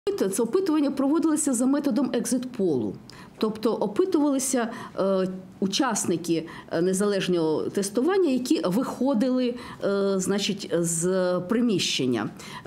Це опитування проводилося за методом екзит-полу. Тобто опитувалися учасники незалежного тестування, які виходили, з приміщення.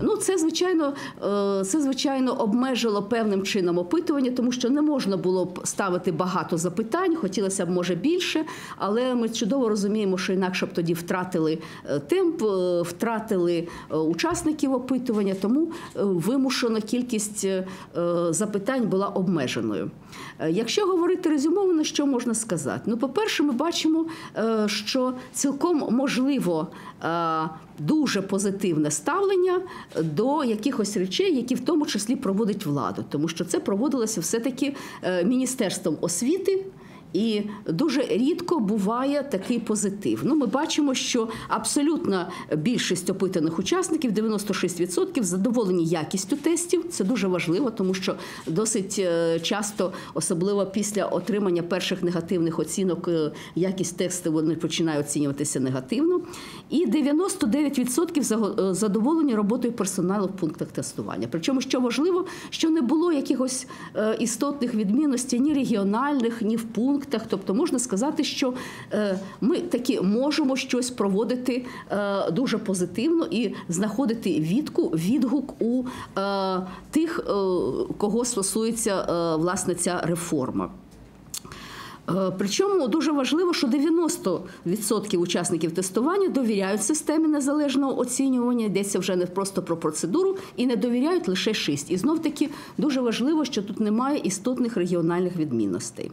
Це, звичайно, обмежило певним чином опитування, тому що не можна було б ставити багато запитань, хотілося б, може, більше, але ми чудово розуміємо, що інакше б тоді втратили темп, втратили учасників опитування, тому вимушена кількість запитань була обмеженою. Якщо говорити резюмовано, що можна сказати? По-перше, ми бачимо, що цілком можливо дуже позитивне ставлення до якихось речей, які в тому числі проводить влада. Тому що це проводилося все-таки Міністерством освіти, і дуже рідко буває такий позитив. Ми бачимо, що абсолютна більшість опитаних учасників, 96%, задоволені якістю тестів. Це дуже важливо, тому що досить часто, особливо після отримання перших негативних оцінок, якість тесту вони починають оцінюватися негативно. І 99% задоволені роботою персоналу в пунктах тестування. Причому, що важливо, що не було якихось істотних відмінностей ні регіональних, ні в пунктах. Тобто можна сказати, що ми таки можемо щось проводити дуже позитивно і знаходити відгук у тих, кого стосується, власне, ця реформа. Причому дуже важливо, що 90% учасників тестування довіряють системі незалежного оцінювання, йдеться вже не просто про процедуру, і не довіряють лише 6%. І знов-таки дуже важливо, що тут немає істотних регіональних відмінностей.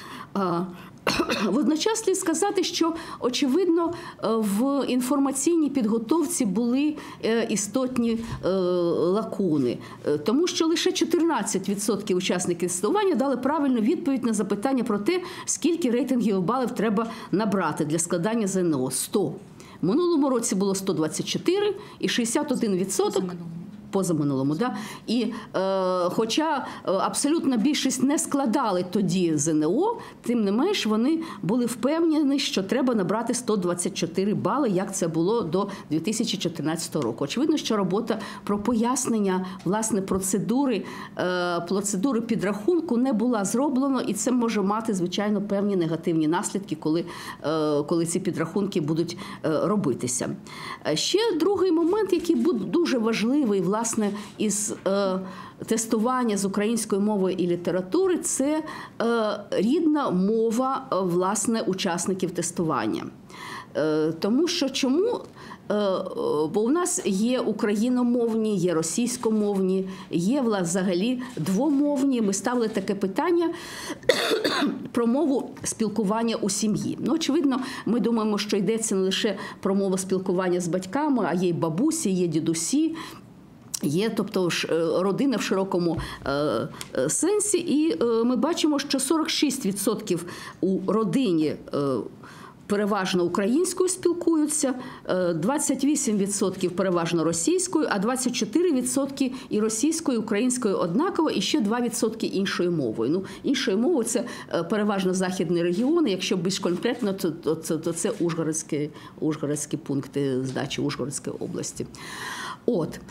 Водночас слід сказати, що, очевидно, в інформаційній підготовці були істотні лакуни, тому що лише 14% учасників тестування дали правильну відповідь на запитання про те, скільки рейтингових балів треба набрати для складання ЗНО – 100. В минулому році було 124 і 61%. Позаминулому, да? І хоча абсолютна більшість не складали тоді ЗНО, тим не менш вони були впевнені, що треба набрати 124 бали, як це було до 2014 року. Очевидно, що робота про пояснення, власне, процедури підрахунку не була зроблена, і це може мати, звичайно, певні негативні наслідки, коли ці підрахунки будуть робитися. Ще другий момент, який був дуже важливий, власне, із тестування з української мови і літератури, це рідна мова, власне, учасників тестування. Тому що чому? Бо у нас є україномовні, є російськомовні, є взагалі двомовні. Ми ставили таке питання про мову спілкування у сім'ї. Очевидно, ми думаємо, що йдеться не лише про мову спілкування з батьками, а є й бабусі, є дідусі. Є, тобто, родина в широкому сенсі, і ми бачимо, що 46% у родині переважно українською спілкуються, 28% переважно російською, а 24% і російською, і українською однаково, і ще 2% іншою мовою. Іншою мовою це переважно західні регіони, якщо більш конкретно, то це ужгородські пункти здачі Ужгородської області.